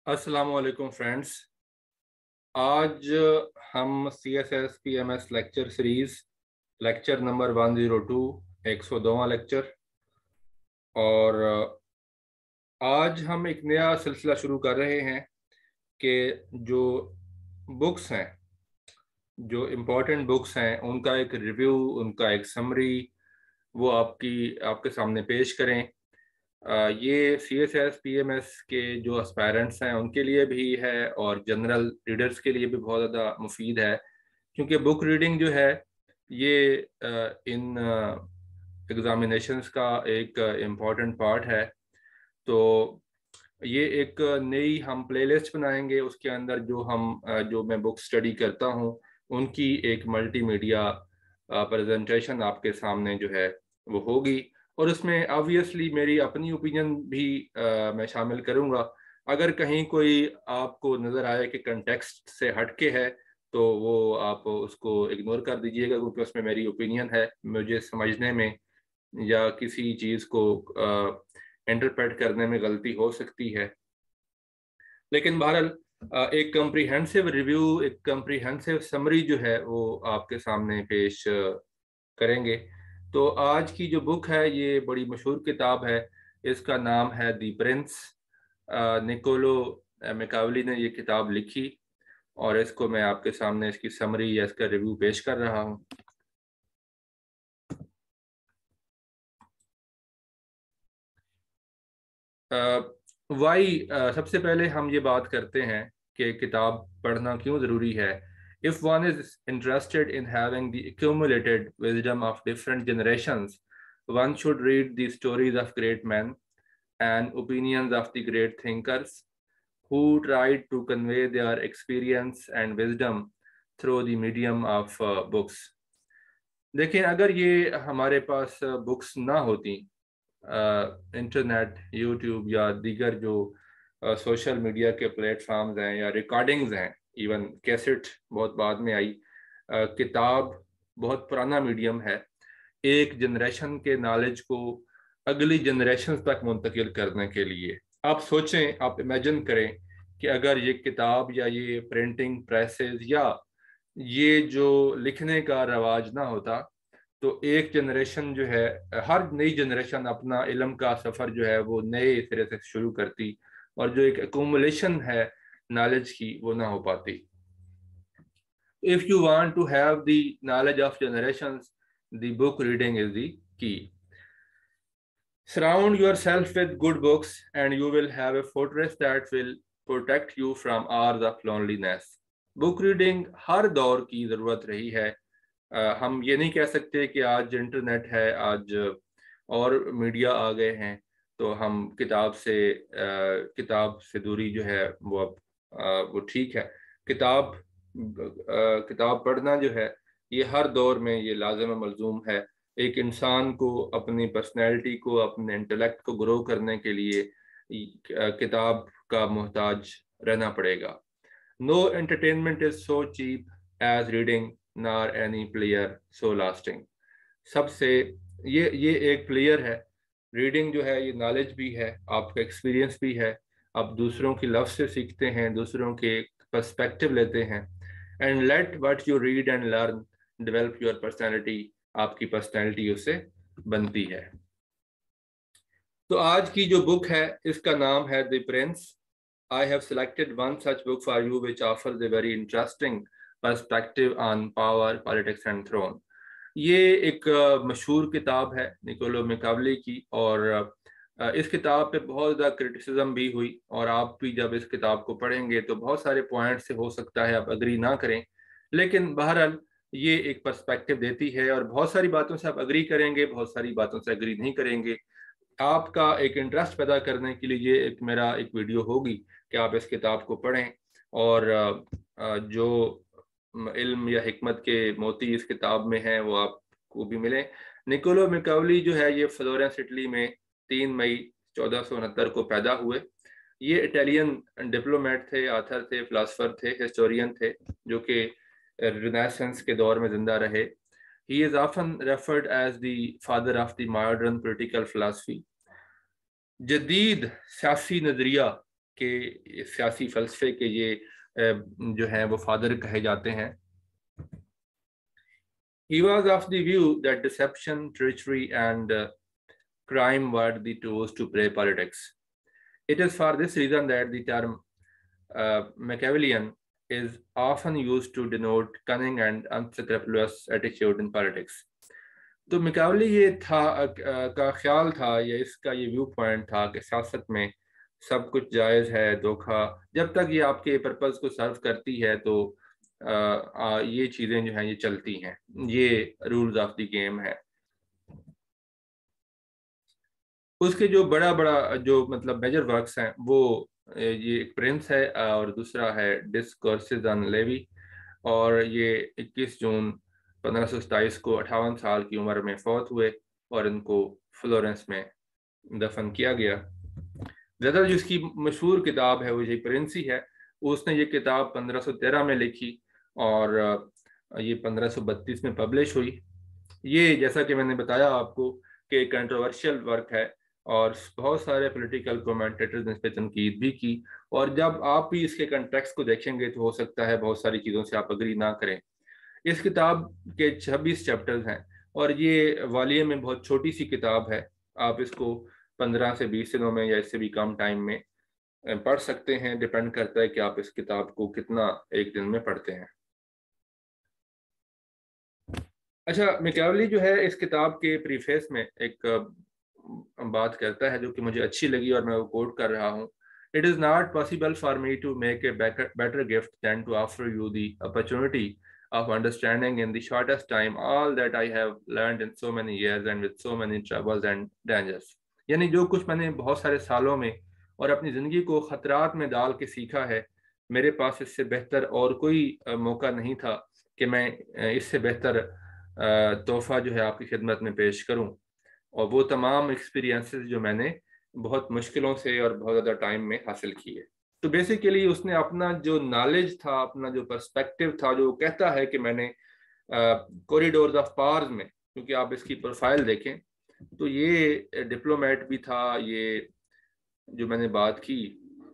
अस्सलाम वालेकुम फ्रेंड्स। आज हम CSS/PMS lecture series lecture number 102 102वां लेक्चर और आज हम एक नया सिलसिला शुरू कर रहे हैं कि जो बुक्स हैं, जो इम्पोर्टेंट बुक्स हैं, उनका एक रिव्यू, उनका एक समरी वो आपके सामने पेश करें। ये CSS/PMS के जो एस्पायरेंट्स हैं उनके लिए भी है और जनरल रीडर्स के लिए भी बहुत ज़्यादा मुफीद है, क्योंकि बुक रीडिंग जो है ये इन एग्ज़ामिनेशंस का एक इम्पॉर्टेंट पार्ट है। तो ये एक नई हम प्लेलिस्ट बनाएंगे, उसके अंदर जो मैं बुक स्टडी करता हूँ उनकी एक मल्टीमीडिया प्रेजेंटेशन आपके सामने जो है वो होगी, और उसमें ऑब्वियसली मेरी अपनी ओपिनियन भी मैं शामिल करूँगा। अगर कहीं कोई आपको नज़र आए कि कंटेक्स्ट से हटके है तो वो आप उसको इग्नोर कर दीजिएगा, क्योंकि उसमें मेरी ओपिनियन है, मुझे समझने में या किसी चीज़ को इंटरप्रेट करने में गलती हो सकती है। लेकिन बहरहाल एक कम्प्रीहेंसिव रिव्यू, एक कम्प्रीहेंसिव समरी जो है वो आपके सामने पेश करेंगे। तो आज की जो बुक है ये बड़ी मशहूर किताब है, इसका नाम है दी प्रिंस। निकोलो मैकियावेली ने ये किताब लिखी और इसको मैं आपके सामने इसकी समरी या इसका रिव्यू पेश कर रहा हूँ। वाई सबसे पहले हम ये बात करते हैं कि किताब पढ़ना क्यों ज़रूरी है। If one is interested in having the accumulated wisdom of different generations, one should read the stories of great men and opinions of the great thinkers who tried to convey their experience and wisdom through the medium of books. देखिए, अगर ये हमारे पास books ना होती, internet, YouTube या दीगर जो social media के प्लेटफॉर्म्स हैं या रिकॉर्डिंग्स हैं, इवन कैसेट बहुत बाद में आई, किताब बहुत पुराना मीडियम है एक जनरेशन के नॉलेज को अगली जनरेशन तक मुंतकिल करने के लिए। आप सोचें, आप इमेजिन करें कि अगर ये किताब या ये प्रिंटिंग प्रेसेस या ये जो लिखने का रवाज ना होता तो एक जनरेशन जो है, हर नई जनरेशन अपना इल्म का सफ़र जो है वो नए सिरे से शुरू करती और जो एक एक्यूमुलेशन है नॉलेज की वो ना हो पाती। If you want to have the knowledge of generations, the book reading is the key. Surround yourself with good books and you will have a fortress that will protect you from hours of loneliness. Book reading हर दौर की ज़रूरत रही है। हम ये नहीं कह सकते कि आज इंटरनेट है, आज और मीडिया आ गए हैं तो हम किताब से दूरी जो है वो अब वो ठीक है। किताब पढ़ना जो है ये हर दौर में ये लाज़िम मलज़ूम है। एक इंसान को अपनी पर्सनैलिटी को, अपने इंटेलेक्ट को ग्रो करने के लिए किताब का मोहताज रहना पड़ेगा। No entertainment is so cheap as reading, nor any player so lasting. सबसे ये एक प्लेयर है। रीडिंग जो है ये नॉलेज भी है, आपका एक्सपीरियंस भी है, आप दूसरों की लफ्ज़ से सीखते हैं, दूसरों के पर्सपेक्टिव लेते हैं। And let what you read and learn develop your personality, आपकी पर्सनैलिटी उससे बनती है। तो आज की जो बुक है इसका नाम है the prince. I have selected one such book for you which offers a very interesting perspective on power, politics and throne. ये एक मशहूर किताब है निकोलो मैकियावेली की, और इस किताब पे बहुत ज़्यादा क्रिटिसिज्म भी हुई, और आप भी जब इस किताब को पढ़ेंगे तो बहुत सारे पॉइंट्स से हो सकता है आप अग्री ना करें, लेकिन बहरहाल ये एक पर्सपेक्टिव देती है, और बहुत सारी बातों से आप अग्री करेंगे, बहुत सारी बातों से अग्री नहीं करेंगे। आपका एक इंटरेस्ट पैदा करने के लिए ये मेरा एक वीडियो होगी कि आप इस किताब को पढ़ें और जो इल्म या हिकमत के मोती इस किताब में हैं वो आपको भी मिलें। निकोलो मैकियावेली जो है ये फ्लोरेंस इटली में 3 मई 1469 को पैदा हुए। ये इटालियन डिप्लोमेट थे, आथर थे, फिलासफर थे, हिस्टोरियन थे, जो कि रिनेसेंस के दौर में जिंदा रहे। He is often referred as the father of the modern political philosophy. जदीद सियासी नज़रिया کے سیاسی فلسفے کے یہ جو ہیں وہ فادر کہے جاتے ہیں. He was of the view that deception, treachery, and crime were the tools to play politics. It is for this reason that the term Machiavellian is often used to denote cunning and unscrupulous attitude in politics. تو میکاولی یہ تھا کا خیال تھا یا اس کا یہ view point تھا کہ سیاست میں سب کچھ جائز ہے، دھوکہ جب تک یہ آپ کے پرپز کو سرو کرتی ہے تو یہ چیزیں جو ہیں یہ چلتی ہیں، یہ رولز آف دی گیم ہے. اس کے جو بڑا جو مطلب میجر ورکس ہیں وہ یہ ایک پرنس ہے اور دوسرا ہے ڈسکورسز آن لیوی، اور یہ 21 جون 1527 کو 58 سال کی عمر میں فوت ہوئے اور ان کو فلورنس میں دفن کیا گیا. زیادہ جو اس کی مشہور کتاب ہے وہ یہ پرنس ہی ہے. اس نے یہ کتاب 1513 میں لکھی اور یہ 1532 میں پبلش ہوئی. یہ جیسا کہ میں نے بتایا آپ کو کہ کنٹروورشل ورک ہے اور بہت سارے پولیٹیکل کومنٹیٹرز نے اس پہ تنقید بھی کی، اور جب آپ بھی اس کے کنٹیکسٹ کو دیکھیں گے تو ہو سکتا ہے بہت ساری چیزوں سے آپ اگری نہ کریں. اس کتاب کے 26 چیپٹرز ہیں اور یہ والیوم میں بہت چھوٹی سی کتاب ہے. آپ اس کو 15 سے 20 دنوں میں یا اس سے بھی کم ٹائم میں پڑھ سکتے ہیں. ڈیپینڈ کرتا ہے کہ آپ اس کتاب کو کتنا ایک دن میں پڑھتے ہیں. اچھا، میکاولی جو ہے اس کتاب کے پریفیس میں ایک بات کرتا ہے جو کہ مجھے اچھی لگی اور میں وہ کوٹ کر رہا ہوں. It is not possible for me to make a better gift than to offer you the opportunity of understanding in the shortest time all that I have learned in so many years and with so many troubles and dangers. یعنی جو کچھ میں نے بہت سارے سالوں میں اور اپنی زندگی کو خطرات میں ڈال کے سیکھا ہے، میرے پاس اس سے بہتر اور کوئی موقع نہیں تھا کہ میں اس سے بہتر تحفہ جو ہے آپ کی خدمت میں پیش کروں. اور وہ تمام ایکسپیرینسز جو میں نے بہت مشکلوں سے اور بہت زیادہ ٹائم میں حاصل کیے. تو بیسیکلی اس نے اپنا جو نالج تھا، اپنا جو پرسپیکٹیو تھا، جو کہتا ہے کہ میں نے کوریڈورز آف پاورز میں، کیونکہ آپ اس کی پروفائل دیکھیں تو یہ ڈپلومیٹ بھی تھا، یہ جو میں نے بات کی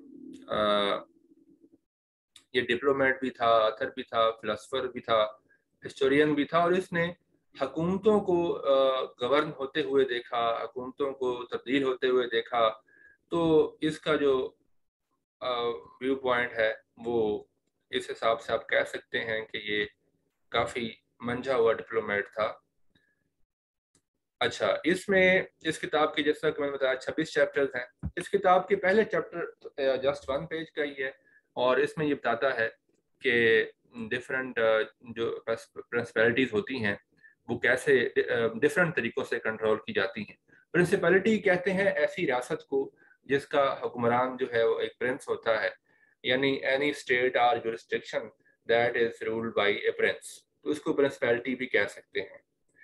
یہ ڈپلومیٹ بھی تھا، آتھر بھی تھا، فلسفر بھی تھا، ہسٹورین بھی تھا، اور اس نے حکومتوں کو گورن ہوتے ہوئے دیکھا، حکومتوں کو تبدیل ہوتے ہوئے دیکھا. تو اس کا جو ویو پوائنٹ ہے وہ اس حساب سے آپ کہہ سکتے ہیں کہ یہ کافی منجھا ہوا ڈپلومیٹ تھا. اچھا، اس میں اس کتاب کی جیسا کہ میں نے بتایا 26 چیپٹرز ہیں. اس کتاب کے پہلے چیپٹر جسٹ 1 پیج کا ہی ہے اور اس میں یہ بتاتا ہے کہ ڈفرینٹ جو پرنسپلٹیز ہوتی ہیں وہ کیسے ڈفرینٹ طریقوں سے کنٹرول کی جاتی ہیں. پرنسپلٹی کہتے ہیں ایسی ریاست کو جس کا حکمران جو ہے وہ ایک پرنس ہوتا ہے، یعنی اینی اسٹیٹ اور jurisdiction that is ruled by a prince, تو اس کو پرنسپلٹی بھی کہہ سکتے ہیں.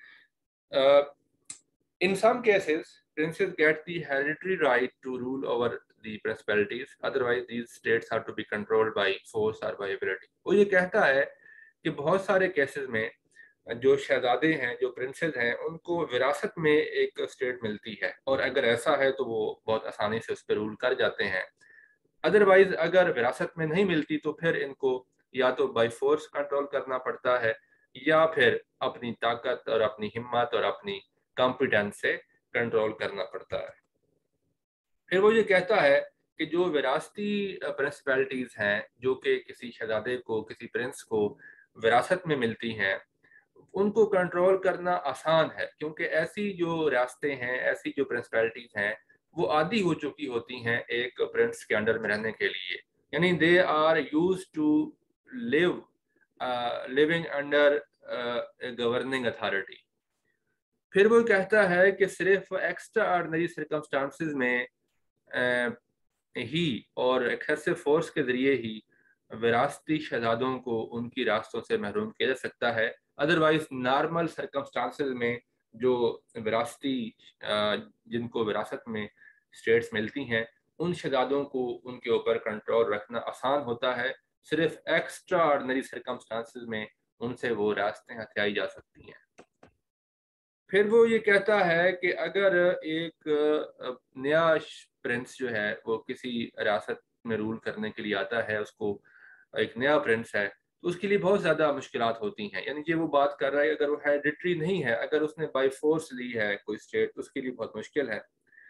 In some cases, princes get the hereditary right to rule over the principalities. Otherwise, these states have to be controlled by force or by ability. وہ یہ کہتا ہے کہ بہت سارے کیسز میں جو شہزادے ہیں، جو پرنسز ہیں، ان کو وراثت میں ایک اسٹیٹ ملتی ہے، اور اگر ایسا ہے تو وہ بہت آسانی سے اس پہ رول کر جاتے ہیں. ادروائز اگر وراثت میں نہیں ملتی تو پھر ان کو یا تو بائی فورس کنٹرول کرنا پڑتا ہے یا پھر اپنی طاقت اور اپنی ہمت اور اپنی کمپیٹنس سے کنٹرول کرنا پڑتا ہے. پھر وہ یہ کہتا ہے کہ جو وراثتی پرنسپلٹیز ہیں جو کہ کسی شہزادے کو، کسی پرنس کو وراثت میں ملتی ہیں، ان کو کنٹرول کرنا آسان ہے، کیونکہ ایسی جو ریاستیں ہیں، ایسی جو پرنسپلٹیز ہیں وہ عادی ہو چکی ہوتی ہیں ایک پرنس کے انڈر میں رہنے کے لیے، یعنی they are use to living under governing authority. پھر وہ کہتا ہے کہ صرف ایکسٹرا آرڈنری سرکمسٹانسز میں ہی اور ایکسیسو فورس کے ذریعے ہی وراثتی شہزادوں کو ان کی راستوں سے محروم کیا جا سکتا ہے. ادروائز نارمل سرکمسٹانسز میں جو وراثتی جن کو وراثت میں اسٹیٹس ملتی ہیں، ان شہزادوں کو ان کے اوپر کنٹرول رکھنا آسان ہوتا ہے. صرف ایکسٹرا آرڈنری سرکمسٹانسز میں ان سے وہ راستیں ہتھیائی جا سکتی ہیں. پھر وہ یہ کہتا ہے کہ اگر ایک نیا پرنس جو ہے وہ کسی ریاست میں رول کرنے کے لیے آتا ہے، اس کو ایک نیا پرنس ہے، تو اس کے لیے بہت زیادہ مشکلات ہوتی ہیں. یعنی کہ وہ بات کر رہا ہے اگر وہ ہیریڈیٹری نہیں ہے، اگر اس نے بائی فورس لی ہے کوئی اسٹیٹ، تو اس کے لیے بہت مشکل ہے،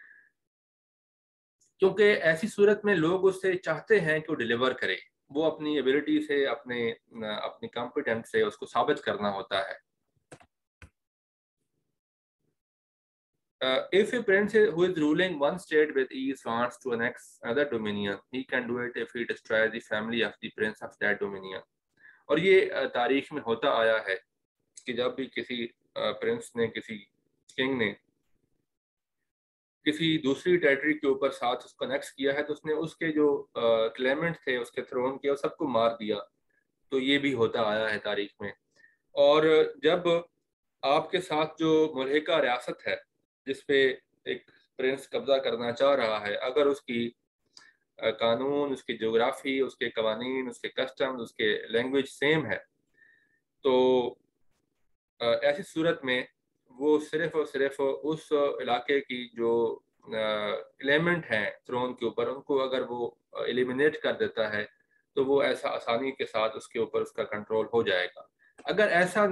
کیونکہ ایسی صورت میں لوگ اس سے چاہتے ہیں کہ وہ ڈیلیور کرے، وہ اپنی ایبلٹی سے، اپنی کمپیٹنٹ سے اس کو ثابت کرنا ہوتا ہے. If a prince who is ruling one state with ease wants to annex another dominion, he can do it if he destroys the family of the prince of that dominion. اور یہ تاریخ میں ہوتا آیا ہے کہ جب بھی کسی پرنس نے، کسی کنگ نے کسی دوسری ٹیریٹری کے اوپر ساتھ اس کو انیکس کیا ہے، تو اس نے اس کے جو کلیمنٹ تھے اس کے تھرون کے، وہ سب کو مار دیا. تو یہ بھی ہوتا آیا ہے تاریخ میں. اور جب آپ کے ساتھ جو ملحقہ ریاست ہے جس پہ ایک پرنس قبضہ کرنا چاہ رہا ہے، اگر اس کی قانون، اس کی جغرافی، اس کے قوانین، اس کے کسٹمز، اس کے لینگویج سیم ہے، تو ایسی صورت میں وہ صرف اور صرف اس علاقے کی جو کلیمنٹ ہیں تھرون کے اوپر، ان کو اگر وہ ایلیمینیٹ کر دیتا ہے تو وہ ایسا آسانی کے ساتھ اس کے اوپر اس کا کنٹرول ہو جائے گا. اگر ایسا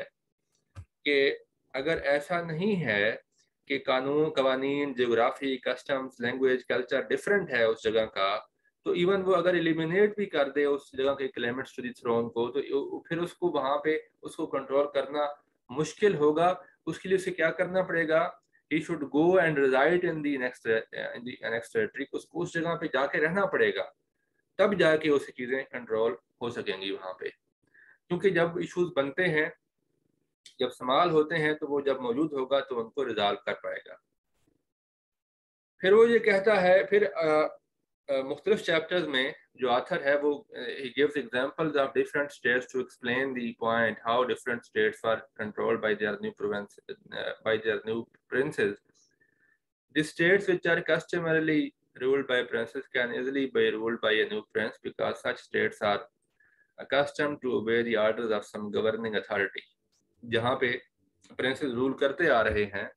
نہیں ہے کہ قانون، قوانین، جغرافی، کسٹمز، لینگویج، کلچر ڈفرینٹ ہے اس جگہ کا، تو ایون وہ اگر ایلیمینیٹ بھی کر دے اس جگہ کے کلیمنٹس ٹو دی تھرون کو، تو پھر اس کو وہاں پہ اس کو کنٹرول کرنا مشکل ہوگا. اس کے لیے اسے کیا کرنا پڑے گا؟ he should go and reside in the next territory. اس کو اس جگہ پہ جا کے رہنا پڑے گا، تب جا کے اسے چیزیں کنٹرول ہو سکیں گی وہاں پہ. کیونکہ جب ایشوز بنتے ہیں، جب سوال ہوتے ہیں، تو وہ جب موجود ہوگا تو ان کو ریزالو کر پائے گا. پھر وہ یہ کہتا ہے، پھر مختلف چیپٹرز میں جو آتھر ہے وہ he gives examples of different states to explain the point how different states are controlled by their new princes. The states which are customarily ruled by princes can easily be ruled by a new prince because such states are accustomed to obey the orders of some governing authority. جہاں پہ princes role کرتے آ رہے ہیں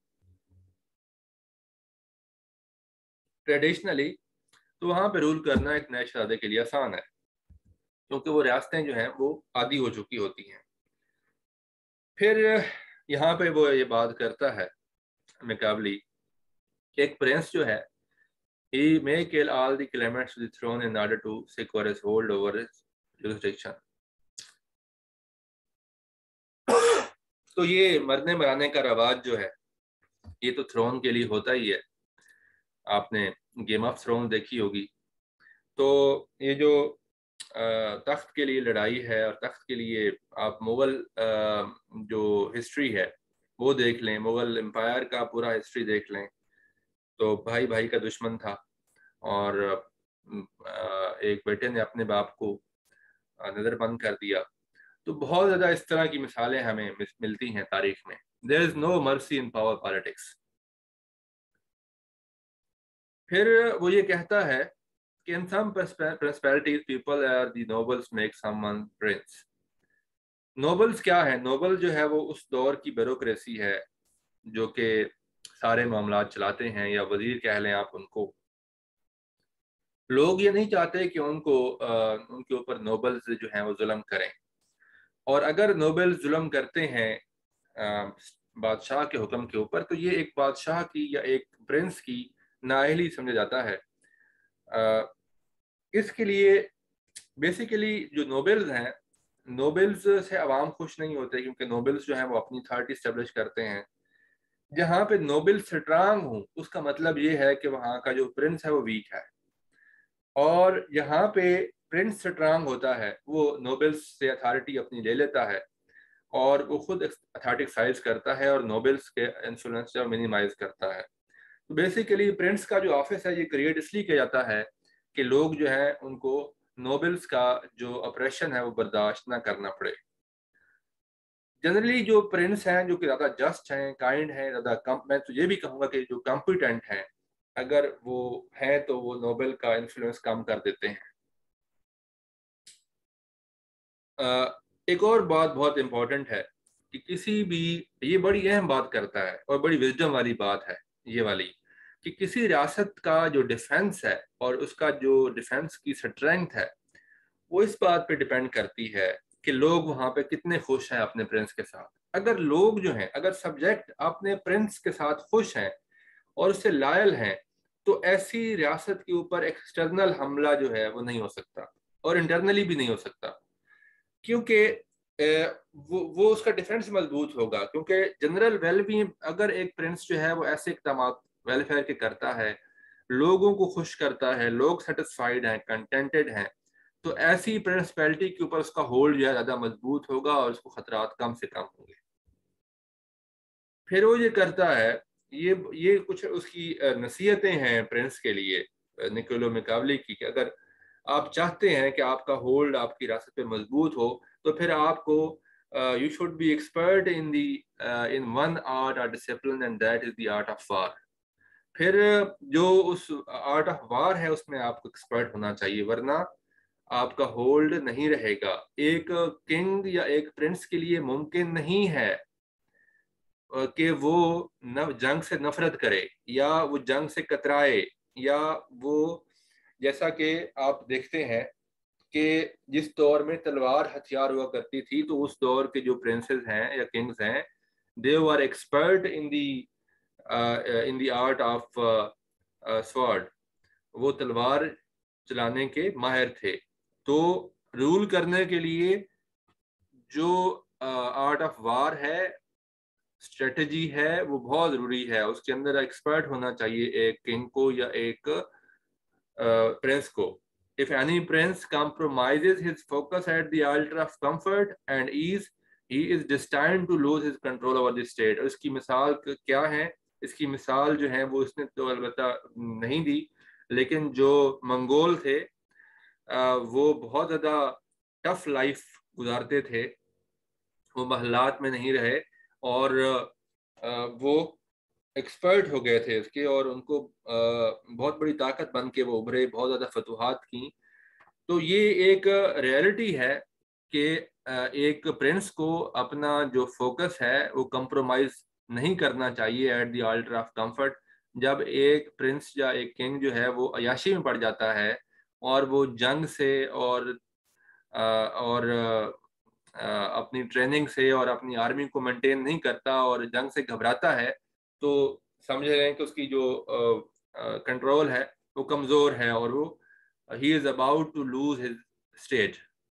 traditionally, تو وہاں پہ role کرنا ایک نئے شہزادے کے لیے آسان ہے، کیونکہ وہ ریاستیں جو ہیں وہ عادی ہو چکی ہوتی ہیں. پھر یہاں پہ وہ یہ بات کرتا ہے میکابلی کہ ایک پرنس جو ہے he may kill all the claimants to the throne in order to secure his hold over his jurisdiction. تو یہ مرنے مرانے کا رواج جو ہے، یہ تو تھرون کے لیے ہوتا ہی ہے. آپ نے گیم آف تھرون دیکھی ہوگی. تو یہ جو تخت کے لیے لڑائی ہے، اور تخت کے لیے آپ مغل جو ہسٹری ہے وہ دیکھ لیں، مغل امپائر کا پورا ہسٹری دیکھ لیں، تو بھائی بھائی کا دشمن تھا، اور ایک بیٹے نے اپنے باپ کو نظر بند کر دیا. تو بہت زیادہ اس طرح کی مثالیں ہمیں ملتی ہیں تاریخ میں. There is no mercy in power politics. پھر وہ یہ کہتا ہے کہ in some principalities people are the nobles make someone prince. نوبلز کیا ہے؟ نوبل جو ہے وہ اس دور کی بیوروکریسی ہے جو کہ سارے معاملات چلاتے ہیں، یا وزیر کہہ لیں آپ ان کو. لوگ یہ نہیں چاہتے کہ ان کے اوپر نوبلز جو ہیں وہ ظلم کریں، اور اگر نوبل ظلم کرتے ہیں بادشاہ کے حکم کے اوپر، تو یہ ایک بادشاہ کی یا ایک پرنس کی نااہلی سمجھا جاتا ہے. اس کے لیے بیسیکلی جو نوبلز ہیں، نوبلز سے عوام خوش نہیں ہوتے، کیونکہ نوبلز جو ہیں وہ اپنی اتھارٹی اسٹیبلش کرتے ہیں. جہاں پہ نوبل سٹرانگ ہوں، اس کا مطلب یہ ہے کہ وہاں کا جو پرنس ہے وہ ویک ہے. اور یہاں پہ پرنس سٹرانگ ہوتا ہے، وہ نوبلز سے اتھارٹی اپنی لے لیتا ہے، اور وہ خود اتھارٹی ایکسرسائز کرتا ہے، اور نوبلز کے انفلوئنس جو منیمائز کرتا ہے. تو بیسیکلی پرنس کا جو آفس ہے یہ کریٹ اس لیے کیا جاتا ہے کہ لوگ جو ہیں ان کو نوبلز کا جو اپریشن ہے وہ برداشت نہ کرنا پڑے. جنرلی جو پرنس ہیں جو کہ زیادہ جسٹ ہیں، کائنڈ ہیں، زیادہ میں تو یہ بھی کہوں گا کہ جو کمپیٹنٹ ہیں، اگر وہ ہیں تو وہ نوبل کا انفلوئنس کم کر دیتے ہیں. ایک اور بات بہت امپورٹنٹ ہے کہ کسی بھی، یہ بڑی اہم بات کرتا ہے اور بڑی وزڈم والی بات ہے یہ والی، کہ کسی ریاست کا جو ڈیفنس ہے اور اس کا جو ڈیفنس کی اسٹرینتھ ہے وہ اس بات پہ ڈیپینڈ کرتی ہے کہ لوگ وہاں پہ کتنے خوش ہیں اپنے پرنس کے ساتھ. اگر لوگ جو ہیں، اگر سبجیکٹ اپنے پرنس کے ساتھ خوش ہیں اور اس سے لائل ہیں، تو ایسی ریاست کے اوپر ایکسٹرنل حملہ جو ہے وہ نہیں ہو سکتا، اور انٹرنلی بھی نہیں ہو سکتا، کیونکہ وہ اس کا ڈیفنس مضبوط ہوگا. کیونکہ جنرل ویل بینگ، اگر ایک پرنس جو ہے وہ ایسے اقدامات ویلفیئر کے کرتا ہے، لوگوں کو خوش کرتا ہے، لوگ سیٹسفائیڈ ہیں، کنٹینٹڈ ہیں، تو ایسی پرنسپیلٹی کے اوپر اس کا ہولڈ جو ہے زیادہ مضبوط ہوگا اور اس کو خطرات کم سے کم ہوں گے. پھر وہ یہ کرتا ہے، یہ کچھ اس کی نصیحتیں ہیں پرنس کے لیے نکولو میکاولی کی، کہ اگر آپ چاہتے ہیں کہ آپ کا ہولڈ آپ کی ریاست پہ مضبوط ہو تو پھر آپ کو you should be expert in one art اور discipline, and that is the art of war. پھر جو اس آرٹ آف وار ہے اس میں آپ کو ایکسپرٹ ہونا چاہیے، ورنہ آپ کا ہولڈ نہیں رہے گا. ایک کنگ یا ایک پرنس کے لیے ممکن نہیں ہے کہ وہ جنگ سے نفرت کرے یا وہ جنگ سے کترائے، یا وہ جیسا کہ آپ دیکھتے ہیں کہ جس دور میں تلوار ہتھیار ہوا کرتی تھی تو اس دور کے جو پرنسز ہیں یا کنگز ہیں، they were expert in the art of sword. وہ تلوار چلانے کے ماہر تھے. تو رول کرنے کے لیے جو آرٹ آف وار ہے، اسٹریٹجی ہے، وہ بہت ضروری ہے. اس کے اندر ایکسپرٹ ہونا چاہیے ایک کنگ کو یا ایک پرنس کو. If any prince compromises his focus at the altar of comfort and ease, he is destined to lose his control over the state. اور اس کی مثال کیا ہے؟ اس کی مثال جو ہے وہ اس نے تو البتہ نہیں دی، لیکن جو منگول تھے وہ بہت زیادہ ٹف لائف گزارتے تھے، وہ محلات میں نہیں رہے، اور وہ ایکسپرٹ ہو گئے تھے اس کے، اور ان کو بہت بڑی طاقت بن کے وہ ابھرے، بہت زیادہ فتوحات کی. تو یہ ایک ریئلٹی ہے کہ ایک پرنس کو اپنا جو فوکس ہے وہ کمپرومائز نہیں کرنا چاہیے at the altar of comfort. جب ایک پرنس یا ایک کنگ جو ہے وہ عیاشی میں پڑ جاتا ہے اور وہ جنگ سے اور اپنی ٹریننگ سے اور اپنی آرمی کو مینٹین نہیں کرتا اور جنگ سے گھبراتا ہے، تو سمجھ رہے ہیں کہ اس کی جو کنٹرول ہے وہ کمزور ہے اور وہ he is about to lose his state.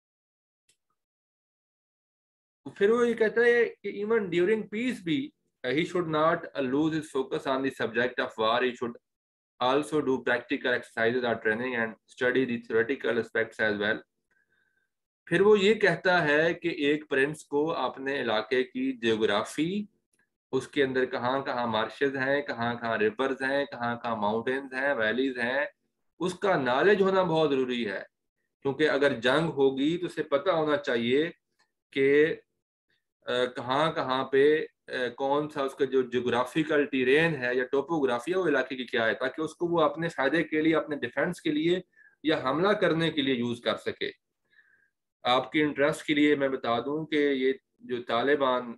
پھر وہ یہ کہتا ہے کہ even during peace بھی he should not lose his focus on the subject of war. He should also do practical exercises or training and study the theoretical aspects as well. پھر وہ یہ کہتا ہے کہ ایک پرنس کو اپنے علاقے کی جیوگرافی، اس کے اندر کہاں کہاں مارشز ہیں، کہاں کہاں ریورز ہیں، کہاں کہاں ماؤنٹینز ہیں، ویلیز ہیں، اس کا نالج ہونا بہت ضروری ہے. کیونکہ اگر جنگ ہوگی تو اسے پتہ ہونا چاہیے کہ کہاں کہاں پہ کون سا اس کا جو جغرافیکل ٹیرین ہے یا ٹوپوگرافی ہے وہ علاقے کی کیا ہے، تاکہ اس کو وہ اپنے فائدے کے لیے، اپنے ڈیفنس کے لیے یا حملہ کرنے کے لیے یوز کر سکے. آپ کی انٹرسٹ کے لیے میں بتا دوں کہ یہ جو طالبان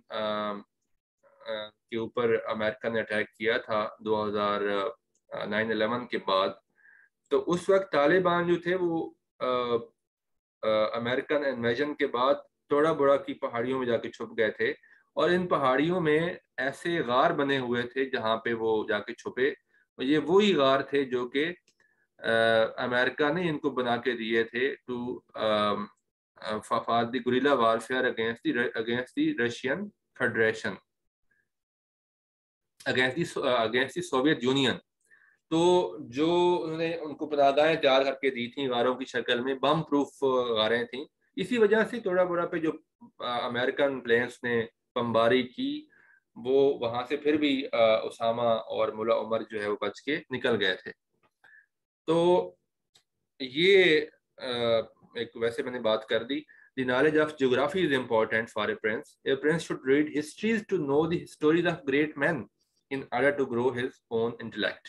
کے اوپر امریکہ نے اٹیک کیا تھا 2009/11 کے بعد، تو اس وقت طالبان جو تھے وہ امریکن انویژن کے بعد توڑا بڑا کی پہاڑیوں میں جا کے چھپ گئے تھے، اور ان پہاڑیوں میں ایسے غار بنے ہوئے تھے جہاں پہ وہ جا کے چھپے. یہ وہی غار تھے جو کہ امریکہ نے ان کو بنا کے دیے تھے to for the guerrilla warfare against the Russian Federation, against the Soviet Union. تو جو انہوں نے ان کو پناہگاہیں تیار کر کے دی تھیں غاروں کی شکل میں، بم پروف غاریں تھیں. اسی وجہ سے توڑا بڑا پہ جو امریکن پلینس نے بمباری کی، وہ وہاں سے پھر بھی اسامہ اور ملا عمر جو ہے وہ بچ کے نکل گئے تھے. تو یہ ایک ویسے میں نے بات کر دی. The knowledge of geography is important for a prince. A prince should read histories to know the stories of great men in order to grow his own intellect.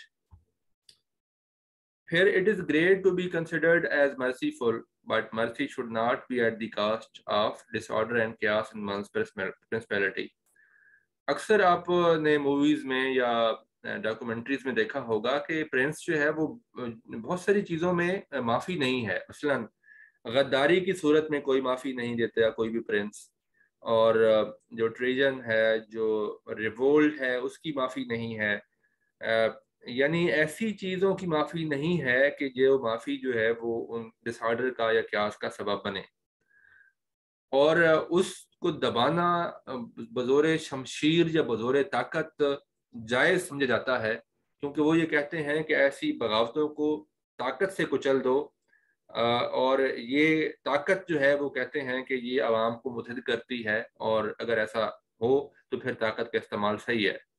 Here it is great to be considered as merciful, but mercy should not be at the cost of disorder and chaos in one's principality. اکثر آپ نے movies میں یا documentaries میں دیکھا ہوگا کہ prince جو ہے وہ بہت ساری چیزوں میں معافی نہیں ہے. مثلاً غداری کی صورت میں کوئی معافی نہیں دیتا کوئی بھی پرنس, اور جو ٹریجن ہے, جو ریوولٹ ہے, اس کی معافی نہیں ہے. یعنی ایسی چیزوں کی معافی نہیں ہے کہ جو معافی جو ہے وہ ان ڈس آرڈر کا یا کیاس کا سبب بنے, اور اس کو دبانا بزور شمشیر یا بزور طاقت جائز سمجھا جاتا ہے, کیونکہ وہ یہ کہتے ہیں کہ ایسی بغاوتوں کو طاقت سے کچل دو, اور یہ طاقت جو ہے وہ کہتے ہیں کہ یہ عوام کو متحد کرتی ہے, اور اگر ایسا ہو تو پھر طاقت کا استعمال صحیح ہے.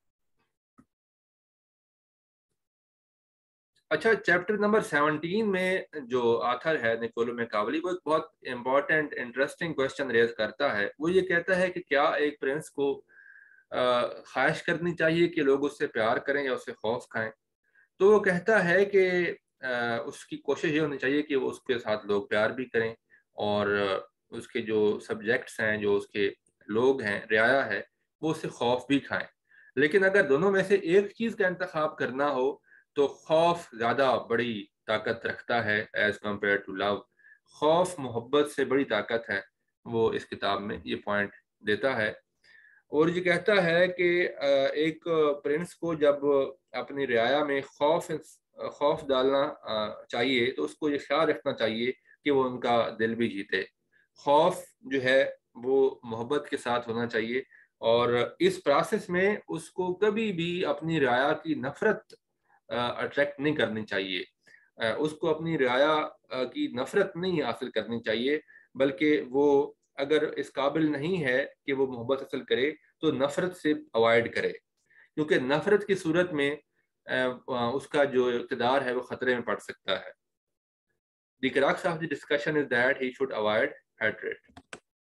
اچھا, چیپٹر نمبر 17 میں جو آتھر ہے نکولو میکاولی, وہ ایک بہت امپورٹنٹ انٹرسٹنگ کوشچن ریز کرتا ہے. وہ یہ کہتا ہے کہ کیا ایک پرنس کو خواہش کرنی چاہیے کہ لوگ اس سے پیار کریں یا اس سے خوف کھائیں؟ تو وہ کہتا ہے کہ اس کی کوشش یہ ہونی چاہیے کہ وہ اس کے ساتھ لوگ پیار بھی کریں, اور اس کے جو سبجیکٹس ہیں, جو اس کے لوگ ہیں, رعایا ہے, وہ اس سے خوف بھی کھائیں. لیکن اگر دونوں میں سے ایک چیز کا انتخاب کرنا ہو تو خوف زیادہ بڑی طاقت رکھتا ہے ایز کمپیئر ٹو لو. خوف محبت سے بڑی طاقت ہے, وہ اس کتاب میں یہ پوائنٹ دیتا ہے. اور یہ کہتا ہے کہ ایک پرنس کو جب اپنی رعایا میں خوف ڈالنا چاہیے تو اس کو یہ خیال رکھنا چاہیے کہ وہ ان کا دل بھی جیتے. خوف جو ہے وہ محبت کے ساتھ ہونا چاہیے, اور اس پروسیس میں اس کو کبھی بھی اپنی رعایا کی نفرت اٹریکٹ نہیں کرنی چاہیے, اس کو اپنی رعایا کی نفرت نہیں حاصل کرنی چاہیے, بلکہ وہ اگر اس قابل نہیں ہے کہ وہ محبت حاصل کرے تو نفرت سے اوائڈ کرے, کیونکہ نفرت کی صورت میں اس کا جو اقتدار ہے وہ خطرے میں پڑ سکتا ہے. The crux of the discussion is that he should avoid hatred.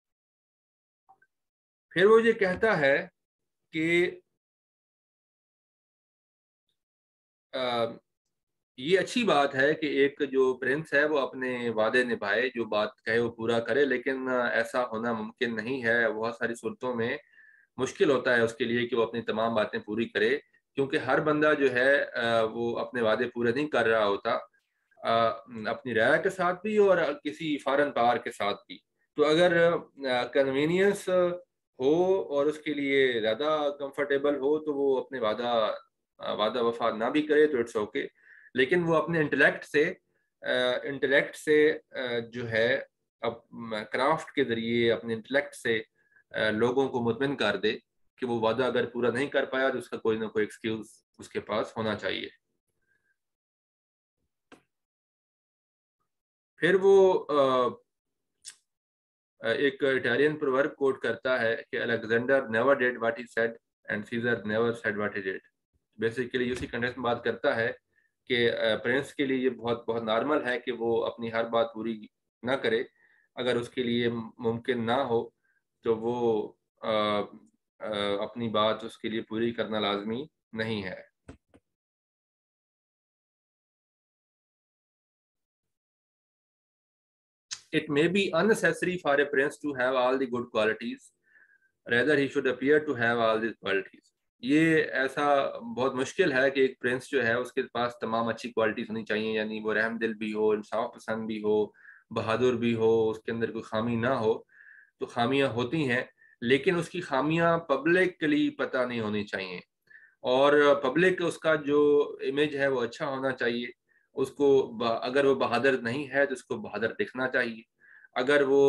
پھر وہ یہ کہتا ہے کہ یہ اچھی بات ہے کہ ایک جو پرنس ہے وہ اپنے وعدے نبھائے, جو بات کہے وہ پورا کرے, لیکن ایسا ہونا ممکن نہیں ہے. بہت ساری صورتوں میں مشکل ہوتا ہے اس کے لیے کہ وہ اپنی تمام باتیں پوری کرے, کیونکہ ہر بندہ جو ہے وہ اپنے وعدے پورے نہیں کر رہا ہوتا, اپنی رعایا کے ساتھ بھی اور کسی فارن پاور کے ساتھ بھی. تو اگر کنوینئنس ہو اور اس کے لیے زیادہ کمفرٹیبل ہو تو وہ اپنے وعدہ وفا نہ بھی کرے تو اٹس اوکے, لیکن وہ اپنے انٹلیکٹ سے جو ہے کرافٹ کے ذریعے اپنے انٹلیکٹ سے لوگوں کو مطمئن کر دے کہ وہ وعدہ اگر پورا نہیں کر پایا تو اس کا کوئی نہ کوئی ایکسکیوز اس کے پاس ہونا چاہیے. پھر وہ ایک اٹالین پروورب کوٹ کرتا ہے کہ Alexander never did what he said and Caesar never said what he did. Basically اسی کنٹیکسٹ میں بات کرتا ہے کہ پرنس کے لیے یہ بہت بہت نارمل ہے کہ وہ اپنی ہر بات پوری نہ کرے, اگر اس کے لیے ممکن نہ ہو تو وہ اپنی بات اس کے لیے پوری کرنا لازمی نہیں ہے. It may be unnecessary for a prince to have all the good qualities, rather he should appear to have all these qualities. یہ ایسا بہت مشکل ہے کہ ایک پرنس جو ہے اس کے پاس تمام اچھی کوالٹیز ہونی چاہیے, یعنی وہ رحم دل بھی ہو, انصاف پسند بھی ہو, بہادر بھی ہو, اس کے اندر کوئی خامی نہ ہو. تو خامیاں ہوتی ہیں, لیکن اس کی خامیاں پبلکلی پتہ نہیں ہونی چاہیے, اور پبلک اس کا جو امیج ہے وہ اچھا ہونا چاہیے. اس کو اگر وہ بہادر نہیں ہے تو اس کو بہادر دکھنا چاہیے, اگر وہ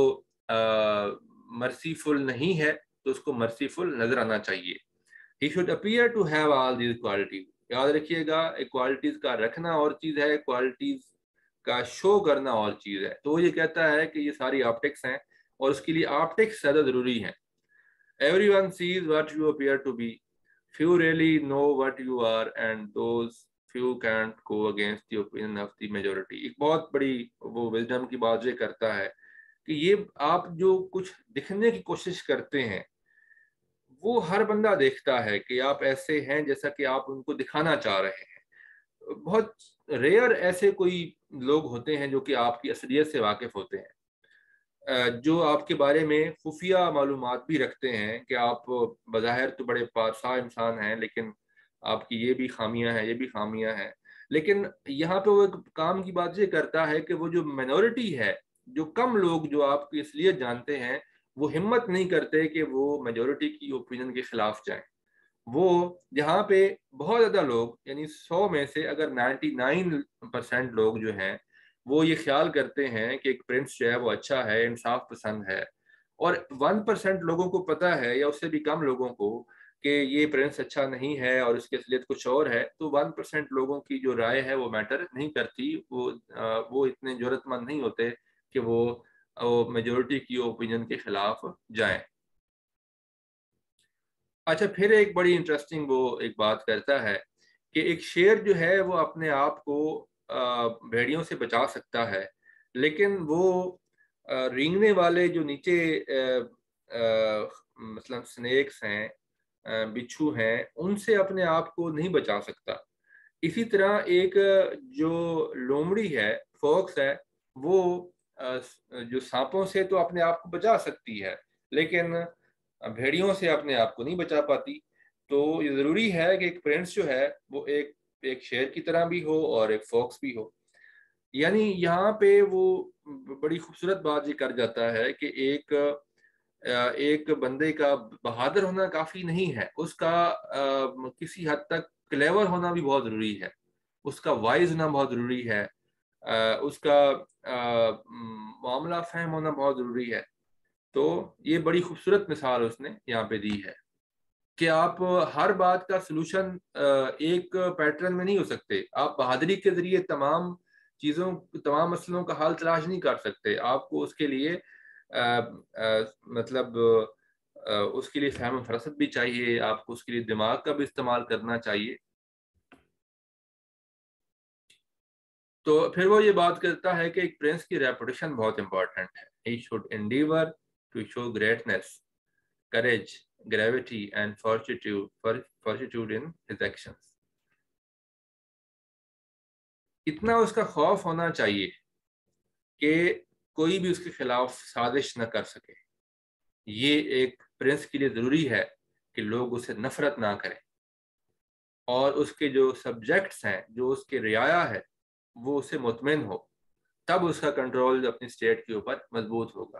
مرسیفل نہیں ہے تو اس کو مرسیفل نظر آنا چاہیے. He should appear to have all these qualities. یاد رکھیے گا, کوالٹیز کا رکھنا اور چیز ہے, کوالٹیز کا شو کرنا اور چیز ہے. تو وہ یہ کہتا ہے کہ یہ ساری آپٹکس ہیں اور اس کے لیے آپٹکس زیادہ ضروری ہیں. Everyone sees what you appear to be. Few really know what you are, and those few can't go against the opinion of the majority. ایک بہت بڑی وہ وزڈم کی بات یہ کرتا ہے کہ یہ آپ جو کچھ دکھنے کی کوشش کرتے ہیں وہ ہر بندہ دیکھتا ہے کہ آپ ایسے ہیں جیسا کہ آپ ان کو دکھانا چاہ رہے ہیں. بہت ریئر ایسے کوئی لوگ ہوتے ہیں جو کہ آپ کی اصلیت سے واقف ہوتے ہیں, جو آپ کے بارے میں خفیہ معلومات بھی رکھتے ہیں کہ آپ بظاہر تو بڑے پارسا انسان ہیں, لیکن آپ کی یہ بھی خامیاں ہیں، یہ بھی خامیاں ہیں، لیکن یہاں پہ وہ ایک کام کی بات یہ کرتا ہے کہ وہ جو مینورٹی ہے، جو کم لوگ جو آپ کی اصلیت جانتے ہیں، وہ ہمت نہیں کرتے کہ وہ میجورٹی کی اوپینین کے خلاف جائیں۔ وہ جہاں پہ بہت زیادہ لوگ، یعنی 100 میں سے اگر 99% لوگ جو ہیں وہ یہ خیال کرتے ہیں کہ ایک پرنس جو ہے وہ اچھا ہے، انصاف پسند ہے، اور 1% لوگوں کو پتا ہے یا اس سے بھی کم لوگوں کو کہ یہ پرنس اچھا نہیں ہے اور اس کی اصلیت کچھ اور ہے، تو 1% لوگوں کی جو رائے ہے وہ میٹر نہیں کرتی، وہ اتنے جرأت مند نہیں ہوتے کہ وہ میجورٹی کی اوپینین کے خلاف جائیں۔ اچھا، پھر ایک بڑی انٹرسٹنگ وہ ایک بات کرتا ہے کہ ایک شیر جو ہے وہ اپنے آپ کو بھیڑیوں سے بچا سکتا ہے، لیکن وہ رینگنے والے جو نیچے مثلا سنیکس ہیں، بچھو ہیں، ان سے اپنے آپ کو نہیں بچا سکتا۔ اسی طرح ایک جو لومڑی ہے، فوکس ہے، وہ جو سانپوں سے تو اپنے آپ کو بچا سکتی ہے، لیکن بھیڑیوں سے اپنے آپ کو نہیں بچا پاتی۔ تو یہ ضروری ہے کہ ایک پرنس جو ہے وہ ایک شیر کی طرح بھی ہو اور ایک فوکس بھی ہو۔ یعنی یہاں پہ وہ بڑی خوبصورت بات یہ کر جاتا ہے کہ ایک بندے کا بہادر ہونا کافی نہیں ہے، اس کا کسی حد تک کلیور ہونا بھی بہت ضروری ہے، اس کا وائز ہونا بہت ضروری ہے، اس کا معاملہ فہم ہونا بہت ضروری ہے۔ تو یہ بڑی خوبصورت مثال اس نے یہاں پہ دی ہے کہ آپ ہر بات کا سلوشن ایک پیٹرن میں نہیں ہو سکتے۔ آپ بہادری کے ذریعے تمام مسئلوں کا حل تلاش نہیں کر سکتے۔ آپ کو اس کے لیے مطلب اس کے لیے فہم و فرست بھی چاہیے، آپ کو اس کے لیے دماغ کا بھی استعمال کرنا چاہیے۔ تو پھر وہ یہ بات کرتا ہے کہ ایک پرنس کی ریپوٹیشن بہت امپورٹنٹ ہے۔ He should endeavor to show greatness, courage, gravity and fortitude in his actions۔ اتنا اس کا خوف ہونا چاہیے کہ کوئی بھی اس کے خلاف سازش نہ کر سکے۔ یہ ایک پرنس کے لیے ضروری ہے کہ لوگ اسے نفرت نہ کریں، اور اس کے جو سبجیکٹس ہیں، جو اس کے رعایا ہے، وہ اسے مطمئن ہو، تب اس کا کنٹرول اپنی اسٹیٹ کے اوپر مضبوط ہوگا۔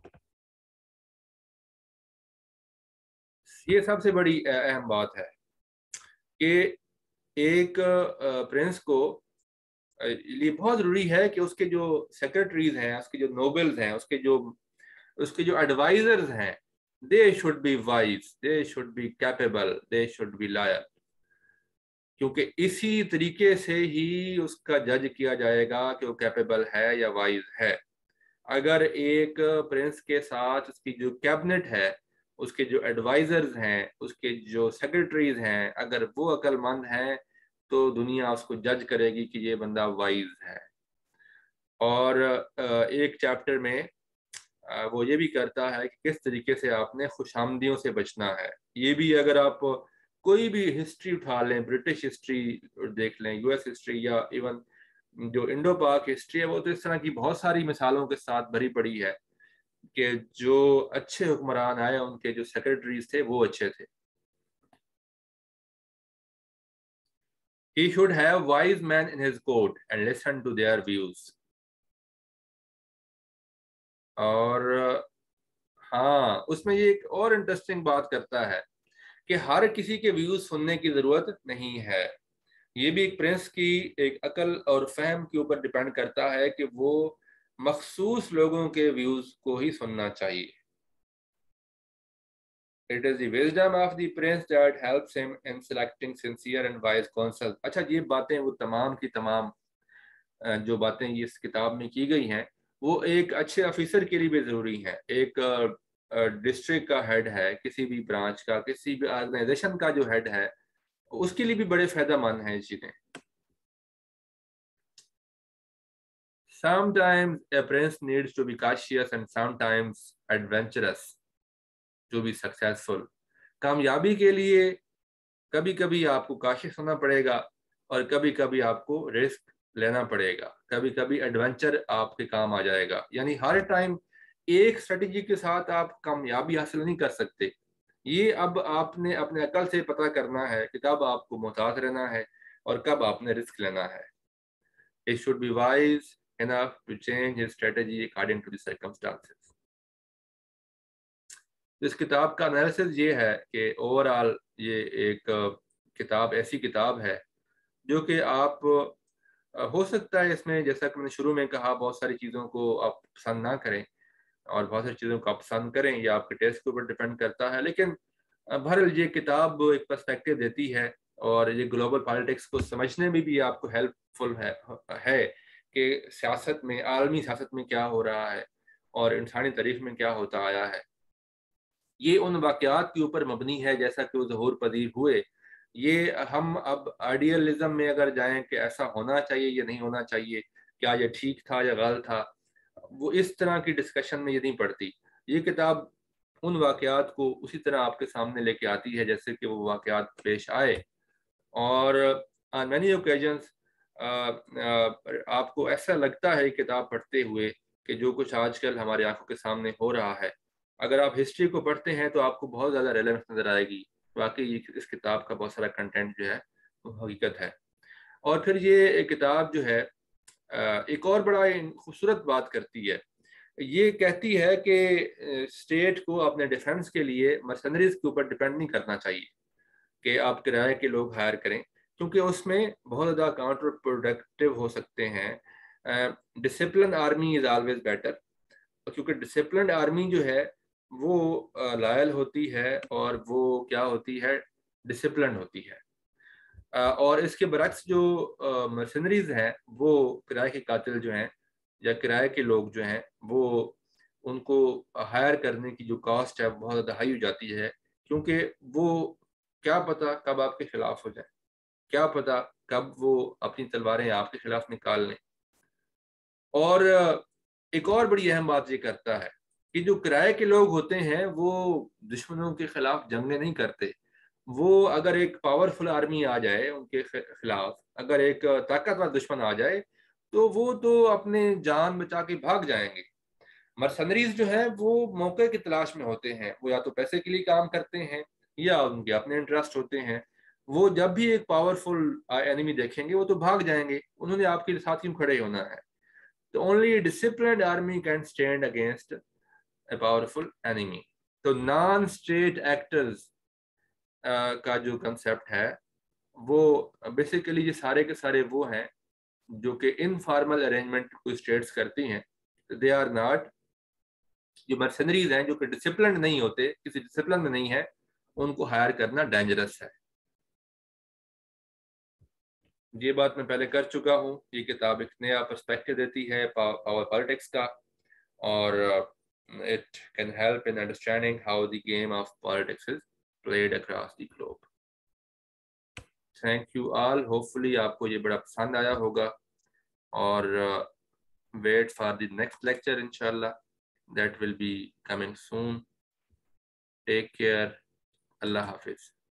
یہ سب سے بڑی اہم بات ہے کہ ایک پرنس کو یہ بہت ضروری ہے کہ اس کے جو سیکرٹریز ہیں، اس کے جو نوبلز ہیں، اس کے جو ایڈوائزرز ہیں، they should be wise, they should be capable, they should be loyal، کیونکہ اسی طریقے سے ہی اس کا جج کیا جائے گا کہ وہ کیپیبل ہے یا وائز ہے۔ اگر ایک پرنس کے ساتھ اس کی جو کیبنٹ ہے، اس کے جو ایڈوائزرز ہیں، اس کے جو سیکرٹریز ہیں، اگر وہ عقل مند ہیں تو دنیا اس کو جج کرے گی کہ یہ بندہ وائز ہے۔ اور ایک چیپٹر میں وہ یہ بھی کرتا ہے کہ کس طریقے سے آپ نے خوش آمدیوں سے بچنا ہے۔ یہ بھی اگر آپ کوئی بھی ہسٹری اٹھا لیں، برٹش ہسٹری دیکھ لیں، یو ایس ہسٹری، یا ایون جو انڈو پاک ہسٹری ہے، وہ تو اس طرح کی بہت ساری مثالوں کے ساتھ بھری پڑی ہے کہ جو اچھے حکمران آئے ان کے جو سیکرٹریز تھے وہ اچھے تھے۔ He should have wise men in his court and listen to their views۔ اور ہاں، اس میں یہ ایک اور انٹرسٹنگ بات کرتا ہے کہ ہر کسی کے ویوز سننے کی ضرورت نہیں ہے۔ یہ بھی ایک پرنس کی ایک عقل اور فہم کے اوپر ڈیپینڈ کرتا ہے کہ وہ مخصوص لوگوں کے ویوز کو ہی سننا چاہیے۔ It is the wisdom of the prince that helps him in selecting sincere and wise counsel۔ اچھا، یہ باتیں وہ تمام کی تمام جو باتیں اس کتاب میں کی گئی ہیں وہ ایک اچھے آفیسر کے لیے بھی ضروری ہیں۔ ایک ڈسٹرکٹ کا ہیڈ ہے، کسی بھی برانچ کا، کسی بھی آرگنائزیشن کا جو ہیڈ ہے، اس کے لیے بھی بڑے فائدہ مند ہیں یہ چیزیں۔ Sometimes a prince needs to be cautious and sometimes adventurous to be successful۔ کامیابی کے لیے کبھی کبھی آپ کو کاشش ہونا پڑے گا اور کبھی کبھی آپ کو رسک لینا پڑے گا، کبھی کبھی ایڈونچر آپ کے کام آ جائے گا۔ یعنی ہر ٹائم ایک اسٹریٹجی کے ساتھ آپ کامیابی حاصل نہیں کر سکتے۔ یہ اب آپ نے اپنے عقل سے پتہ کرنا ہے کہ کب آپ کو محتاط رہنا ہے اور کب آپ نے رسک لینا ہے. He should be wise enough to change his strategy according to the circumstances. اس کتاب کا انالیسس یہ ہے کہ اوور آل یہ ایک کتاب ایسی کتاب ہے جو کہ آپ ہو سکتا ہے اس میں، جیسا کہ میں نے شروع میں کہا، بہت ساری چیزوں کو آپ پسند نہ کریں اور بہت ساری چیزوں کو آپ پسند کریں، یہ آپ کے ٹیسٹ کے اوپر ڈیپینڈ کرتا ہے. لیکن بہرحال یہ کتاب ایک پرسپیکٹو دیتی ہے اور یہ گلوبل پالیٹکس کو سمجھنے میں بھی آپ کو ہیلپ فل ہے کہ سیاست میں، عالمی سیاست میں کیا ہو رہا ہے اور انسانی تاریخ میں کیا ہوتا آیا ہے. یہ ان واقعات کے اوپر مبنی ہے جیسا کہ وہ ظہور پذیر ہوئے. یہ ہم اب آئیڈیلزم میں اگر جائیں کہ ایسا ہونا چاہیے یا نہیں ہونا چاہیے، کیا یہ ٹھیک تھا یا غلط تھا، وہ اس طرح کی ڈسکشن میں یہ نہیں پڑتی. یہ کتاب ان واقعات کو اسی طرح آپ کے سامنے لے کے آتی ہے جیسے کہ وہ واقعات پیش آئے. اور آن مینی اوکیجنس آپ کو ایسا لگتا ہے کتاب پڑھتے ہوئے کہ جو کچھ آج کل ہماری آنکھوں کے سامنے ہو رہا ہے، اگر آپ ہسٹری کو پڑھتے ہیں تو آپ کو بہت زیادہ ریلیونس نظر آئے گی. واقعی اس کتاب کا بہت سارا کنٹینٹ جو ہے وہ حقیقت ہے. اور پھر یہ کتاب جو ہے ایک اور بڑا خوبصورت بات کرتی ہے. یہ کہتی ہے کہ اسٹیٹ کو اپنے ڈیفنس کے لیے مرسنریز کے اوپر ڈیپینڈ نہیں کرنا چاہیے کہ آپ کرائے کے لوگ ہائر کریں، کیونکہ اس میں بہت زیادہ کاؤنٹر پروڈکٹیو ہو سکتے ہیں. Discipline army is always better, کیونکہ ڈسپلنڈ آرمی جو ہے وہ لائل ہوتی ہے اور وہ کیا ہوتی ہے، ڈسپلنڈ ہوتی ہے. اور اس کے برعکس جو مرسنریز ہیں، وہ کرائے کے قاتل جو ہیں یا کرائے کے لوگ جو ہیں، وہ ان کو ہائر کرنے کی جو کاسٹ ہے بہت زیادہ ہائی ہو جاتی ہے، کیونکہ وہ کیا پتہ کب آپ کے خلاف ہو جائے، کیا پتہ کب وہ اپنی تلواریں آپ کے خلاف نکال لیں. اور ایک اور بڑی اہم بات یہ کرتا ہے کہ جو کرائے کے لوگ ہوتے ہیں وہ دشمنوں کے خلاف جنگیں نہیں کرتے. وہ اگر ایک پاورفل آرمی آ جائے ان کے خلاف، اگر ایک طاقتور دشمن آ جائے تو وہ تو اپنے جان بچا کے بھاگ جائیں گے. مرسنریز جو ہیں وہ موقع کی تلاش میں ہوتے ہیں، وہ یا تو پیسے کے لیے کام کرتے ہیں یا ان کے اپنے انٹرسٹ ہوتے ہیں. وہ جب بھی ایک پاورفل اینیمی دیکھیں گے وہ تو بھاگ جائیں گے، انہوں نے آپ کے ساتھ کیوں کھڑے ہونا ہے. تو only a disciplined army can stand against a powerful enemy. تو نان اسٹیٹ ایکٹرز کا جو کنسیپٹ ہے وہ بیسیکلی یہ سارے کے سارے وہ ہیں جو کہ انفارمل ارینجمنٹ کو اسٹیٹس کرتی ہیں. دے آر ناٹ، جو مرسنریز ہیں جو کہ ڈسپلنڈ نہیں ہوتے، کسی ڈسپلن میں نہیں ہے، ان کو ہائر کرنا ڈینجرس ہے. یہ بات میں پہلے کر چکا ہوں. یہ کتاب ایک نیا پرسپیکٹو دیتی ہے پاور پالیٹکس کا، اور it can help in understanding how the game of politics is played across the globe. Thank you all. Hopefully آپ کو یہ بڑا پسند آیا ہوگا، اور wait for the next lecture inshallah. That will be coming soon. Take care. اللہ حافظ.